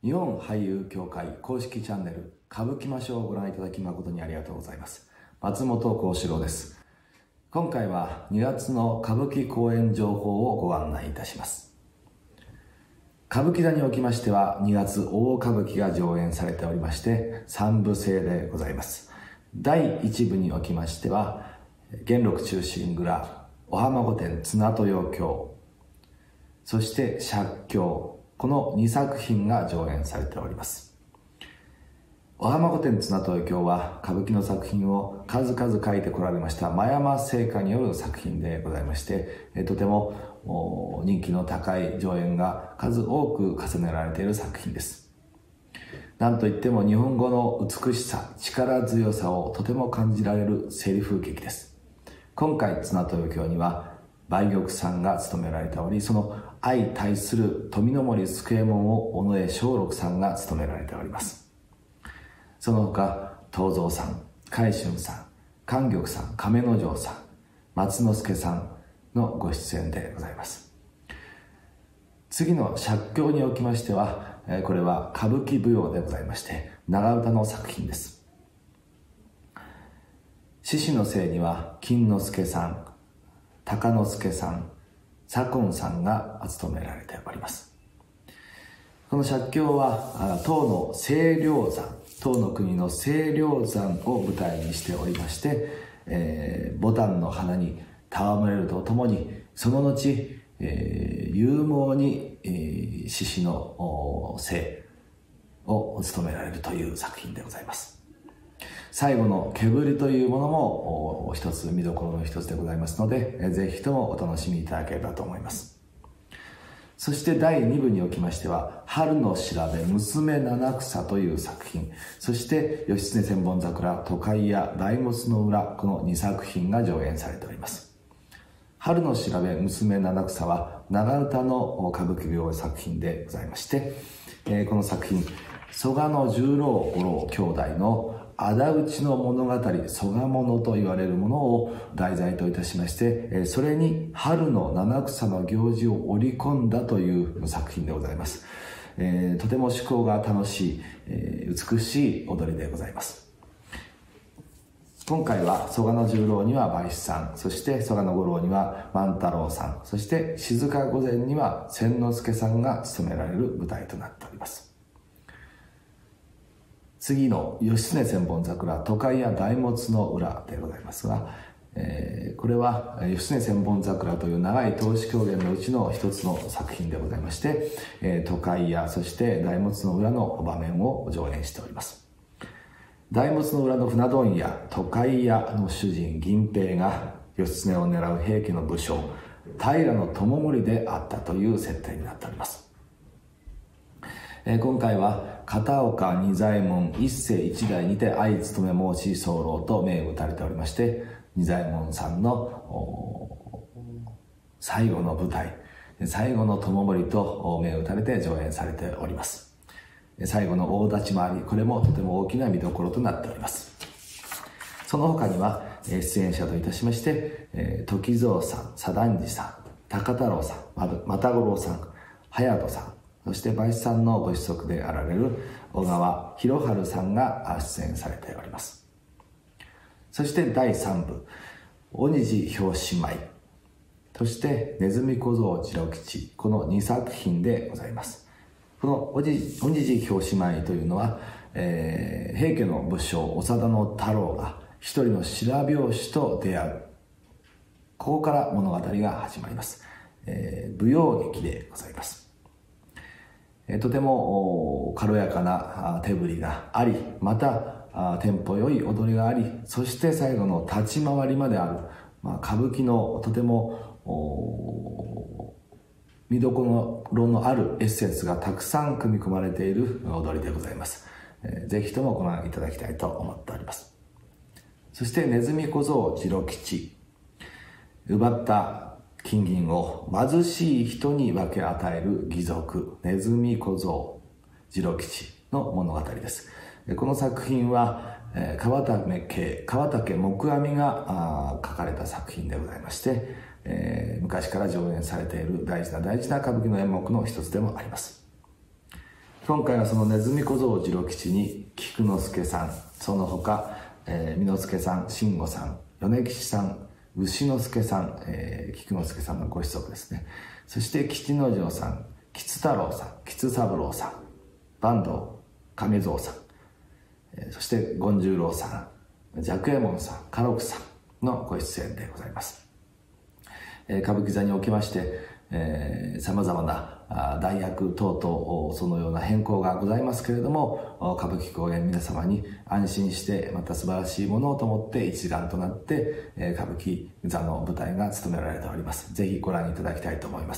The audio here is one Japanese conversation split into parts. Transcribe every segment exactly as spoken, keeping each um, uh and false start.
日本俳優協会公式チャンネル歌舞伎ましょうをご覧いただき誠にありがとうございます。松本幸四郎です。今回はにがつの歌舞伎公演情報をご案内いたします。歌舞伎座におきましてはにがつ大歌舞伎が上演されておりましてさんぶ制でございます。だいいち部におきましては元禄忠臣蔵、お浜御殿綱豊京、そして借境、このにさく品が上演されております。お浜御殿綱豊京は歌舞伎の作品を数々書いてこられました真山製菓による作品でございまして、とても人気の高い上演が数多く重ねられている作品です。なんといっても日本語の美しさ、力強さをとても感じられるセリフ劇です。今回綱豊京には梅玉さんが務められており、その相対する富の森助右衛門を尾上松緑さんが務められております。その他東蔵さん、海春さん、寛玉さん、亀之丞さん、松之助さんのご出演でございます。次の借境におきましては、これは歌舞伎舞踊でございまして長唄の作品です。獅子の生には金之助さん、鷹之助さん、左近さんが務められております。この借境は唐の清涼山、唐の国の清涼山を舞台にしておりまして、えー、牡丹の花に戯れるとともにその後、えー、勇猛に、えー、獅子の生を務められるという作品でございます。最後の毛振りというものも一つ見どころの一つでございますので、ぜひともお楽しみいただければと思います。そしてだいに部におきましては春の調べ娘七草という作品、そして義経千本桜、都会や大物の裏、このにさく品が上演されております。春の調べ娘七草は長唄の歌舞伎舞踊作品でございまして、この作品曽我十郎五郎兄弟の仇討ちの物語、曽我物と言われるものを題材といたしまして、それに春の七草の行事を織り込んだという作品でございます。えー、とても趣向が楽しい、えー、美しい踊りでございます。今回は曽我十郎には梅子さん、そして曽我五郎には万太郎さん、そして静御前には千之助さんが務められる舞台となっております。次の義経千本桜、都会や大物の裏でございますが、えー、これは義経千本桜という長い通し狂言のうちの一つの作品でございまして、えー、都会やそして大物の裏の場面を上演しております。大物の裏の船問屋、都会屋の主人銀平が義経を狙う平家の武将平知盛であったという設定になっております。えー、今回は片岡仁左衛門一世一代にて相勤め申し候と銘打たれておりまして、仁左衛門さんの最後の舞台、最後の友盛と銘打たれて上演されております。最後の大立ち回り、これもとても大きな見どころとなっております。その他には出演者といたしまして、時蔵さん、左團次さん、高太郎さん、又五郎さん、隼人さん、そして梅子さんのご子息であられる小川博春さんが出演されております。そしてだいさん部、鬼路表紙舞、そしてネズミ小僧次郎吉、このにさく品でございます。この鬼路表紙舞というのは、えー、平家の武将長田の太郎が一人の白拍子と出会う、ここから物語が始まります。えー、舞踊劇でございます。とても軽やかな手振りがあり、またテンポ良い踊りがあり、そして最後の立ち回りまである、まあ、歌舞伎のとても見どころのあるエッセンスがたくさん組み込まれている踊りでございます。ぜひともご覧いただきたいと思っております。そしてネズミ小僧次郎吉、奪った金銀を貧しい人に分け与える義賊ネズミ小僧次郎吉の物語です。この作品は川竹家川竹黙阿弥が書かれた作品でございまして、えー、昔から上演されている大事な大事な歌舞伎の演目の一つでもあります。 今回はそのネズミ小僧次郎吉に菊之助さん、その他、えー、美之助さん、慎吾さん、米吉さん、牛之助さん、えー、菊之助さんのご子息ですね。そして吉之丞さん、吉太郎さん、吉三郎さん、坂東亀蔵さん、えー、そして権十郎さん、寂右衛門さん、家禄さんのご出演でございます。えー、歌舞伎座におきましてさまざまな代役等々そのような変更がございますけれども、歌舞伎公演皆様に安心してまた素晴らしいものをと思って一丸となって歌舞伎座の舞台が務められております。ぜひご覧いただきたいと思います。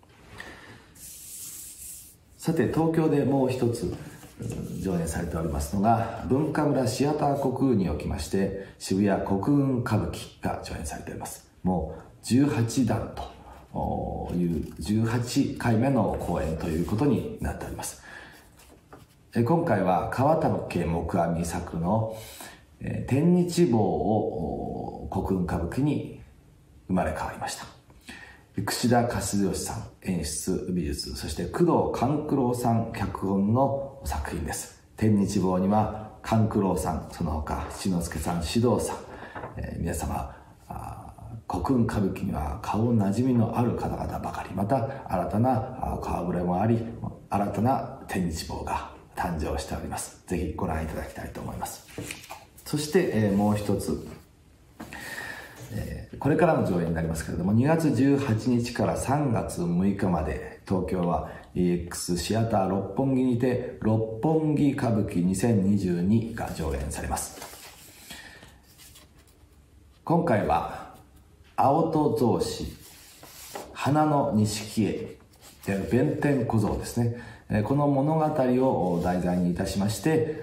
さて、東京でもう一つ上演されておりますのが、文化村シアター国運におきまして渋谷国運歌舞伎が上演されております。もうじゅうはちだんというじゅうはちかいめの公演ということになっております。今回は川竹黙阿弥作の天日坊を国運歌舞伎に生まれ変わりました。櫛田和義さん演出美術、そして工藤官九郎さん脚本の作品です。天日坊には官九郎さん、その他七之助さん、獅童さん、えー、皆様国運歌舞伎には顔なじみのある方々ばかり、また新たな顔ぶれもあり、新たな天日坊が誕生しております。ぜひご覧いただきたいと思います。そして、えー、もう一つ、えー、これからの上演になりますけれども、にがつじゅうはちにちからさんがつむいかまで東京は イーエックス シアター六本木にて六本木歌舞伎にせんにじゅうにが上演されます。今回は青戸草子、花の錦絵、弁天小僧ですね。この物語を題材にいたしまして、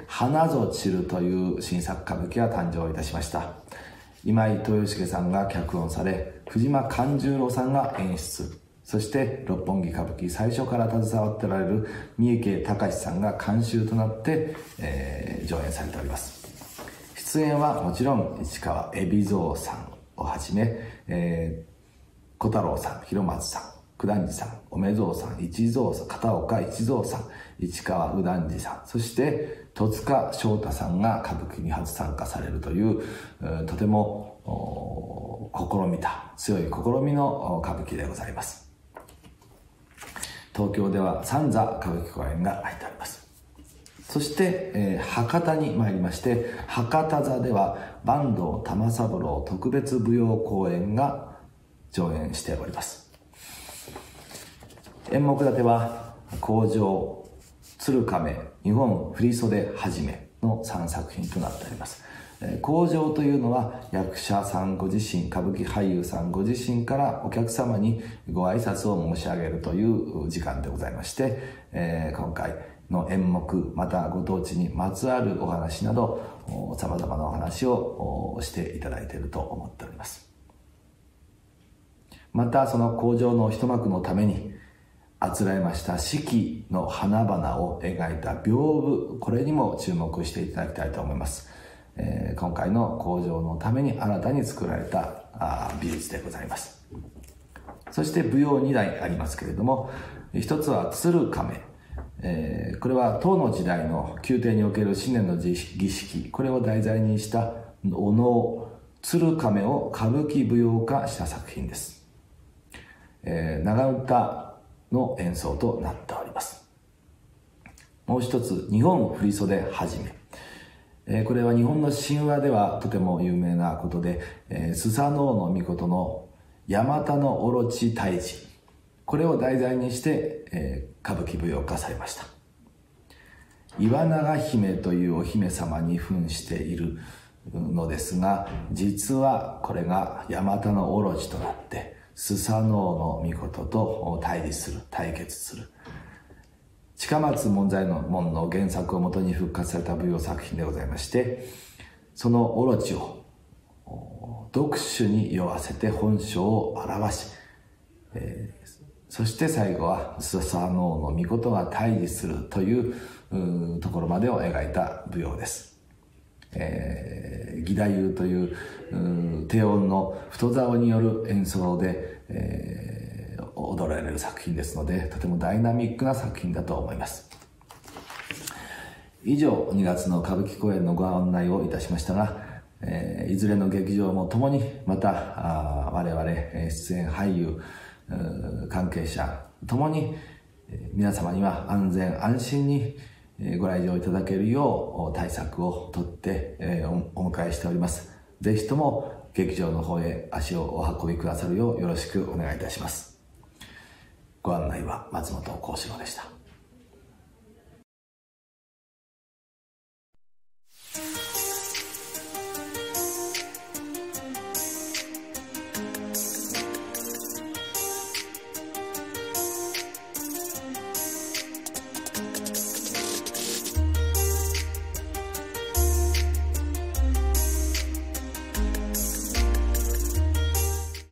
花ぞ散るという新作歌舞伎が誕生いたしました。今井豊重さんが脚本され、藤間勘十郎さんが演出、そして六本木歌舞伎最初から携わっておられる三重慶隆さんが監修となって、えー、上演されております。出演はもちろん市川海老蔵さんをはじめ、えー、小太郎さん、広松さん、九段寺さん、おめぞうさん、一蔵さん、片岡一蔵さん、市川右團次さん、そして戸塚祥太さんが歌舞伎に初参加されるという、とても試みた強い試みの歌舞伎でございます。東京では三座歌舞伎公演が入っております。そして、えー、博多に参りまして、博多座では坂東玉三郎特別舞踊公演が上演しております。演目立ては口上、鶴亀、日本振袖はじめのさんさく品となっております。口上というのは役者さんご自身、歌舞伎俳優さんご自身からお客様にご挨拶を申し上げるという時間でございまして、えー、今回の演目、またご当地にまつわるお話など様々なお話をしていただいていると思っております。またその口上の一幕のためにあつらえました四季の花々を描いた屏風、これにも注目していただきたいと思います。えー、今回の口上のために新たに作られたあ美術でございます。そして舞踊にだいありますけれども、一つは鶴亀、えー、これは唐の時代の宮廷における新年の儀式、これを題材にしたお能鶴亀を歌舞伎舞踊化した作品です。えー、長唄の演奏となっております。もう一つ、日本振袖はじめ、えー、これは日本の神話ではとても有名なことで、えー、スサノオノミコトのヤマタノオロチ退治、これを題材にして、えー、歌舞伎舞踊化されました。岩永姫というお姫様に扮しているのですが、実はこれがヤマタノオロチとなってスサノオノミコトと対立する、対決する、近松門左衛門の原作をもとに復活された舞踊作品でございまして、そのオロチを読酒に酔わせて本性を表し、えー、そして最後はスサノオノミコトが対峙するというところまでを描いた舞踊です。えー、義太夫という低音の太棹による演奏で、えー、踊られる作品ですので、とてもダイナミックな作品だと思います。 以上、にがつの歌舞伎公演のご案内をいたしましたが、えー、いずれの劇場もともに、またあ我々出演俳優関係者ともに、皆様には安全安心にご来場いただけるよう対策をとってお迎えしております。ぜひとも劇場の方へ足をお運びくださるようよろしくお願いいたします。ご案内は松本幸四郎でした。